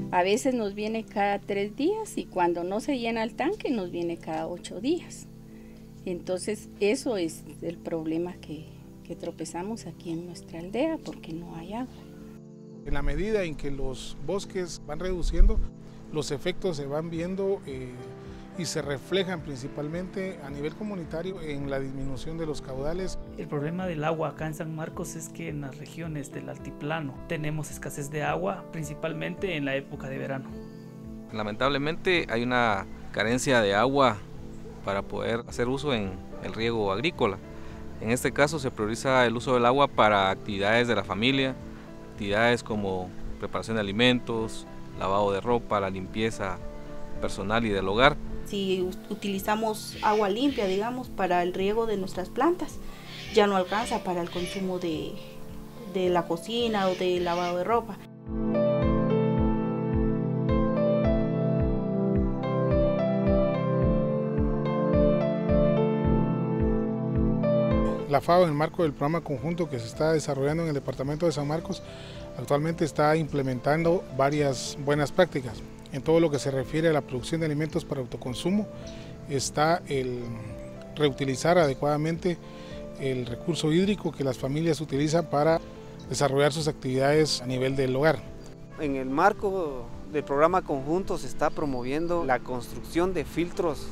A veces nos viene cada 3 días y cuando no se llena el tanque nos viene cada 8 días. Entonces eso es el problema que tropezamos aquí en nuestra aldea porque no hay agua. En la medida en que los bosques van reduciendo, los efectos se van viendo y se reflejan principalmente a nivel comunitario en la disminución de los caudales. El problema del agua acá en San Marcos es que en las regiones del altiplano tenemos escasez de agua, principalmente en la época de verano. Lamentablemente hay una carencia de agua para poder hacer uso en el riego agrícola. En este caso se prioriza el uso del agua para actividades de la familia, actividades como preparación de alimentos, lavado de ropa, la limpieza personal y del hogar. Si utilizamos agua limpia, digamos, para el riego de nuestras plantas, ya no alcanza para el consumo de la cocina o del lavado de ropa. La FAO, en el marco del programa conjunto que se está desarrollando en el departamento de San Marcos, actualmente está implementando varias buenas prácticas. En todo lo que se refiere a la producción de alimentos para autoconsumo, está el reutilizar adecuadamente el recurso hídrico que las familias utilizan para desarrollar sus actividades a nivel del hogar. En el marco del programa conjunto se está promoviendo la construcción de filtros.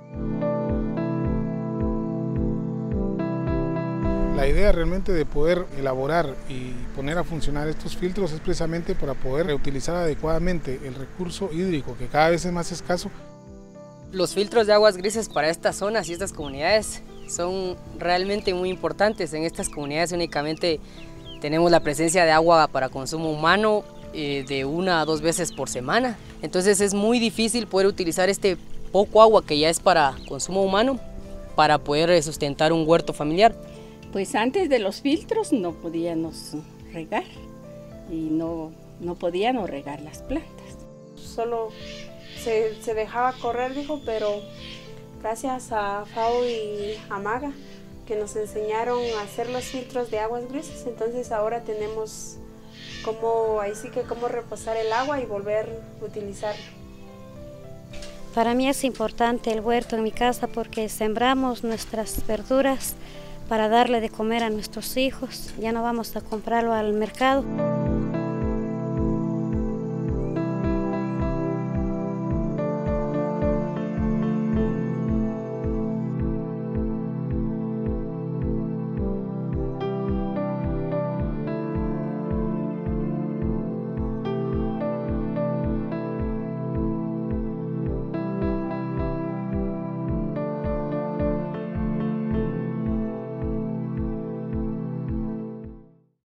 La idea realmente de poder elaborar y poner a funcionar estos filtros es precisamente para poder reutilizar adecuadamente el recurso hídrico que cada vez es más escaso. Los filtros de aguas grises para estas zonas y estas comunidades son realmente muy importantes. En estas comunidades únicamente tenemos la presencia de agua para consumo humano de 1 a 2 veces por semana. Entonces es muy difícil poder utilizar este poco agua que ya es para consumo humano para poder sustentar un huerto familiar. Pues antes de los filtros no podíamos regar y no podíamos regar las plantas. Solo se dejaba correr, dijo, pero gracias a FAO y a Maga que nos enseñaron a hacer los filtros de aguas grises, entonces ahora tenemos cómo reposar el agua y volver a utilizarlo. Para mí es importante el huerto en mi casa porque sembramos nuestras verduras para darle de comer a nuestros hijos, ya no vamos a comprarlo al mercado.